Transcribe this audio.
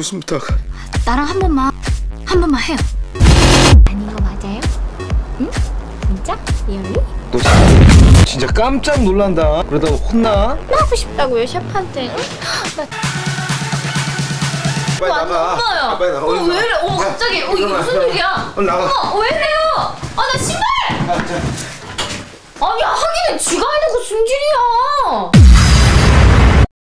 무슨 부탁? 나랑 한 번만 해요. 아닌 거 맞아요? 응? 진짜? 리얼리? 너 진짜 깜짝 놀란다. 그러다가 혼나? 하고 싶다고요, 셰프한테. 응? 나 빨리 나가. 엄마야. 빨리 나가. 왜 이래? 갑자기. 이게 무슨 일이야? 나가. 왜 이래요? 나 신발! 아니, 하기는 쥐가 해놓고 승질이야.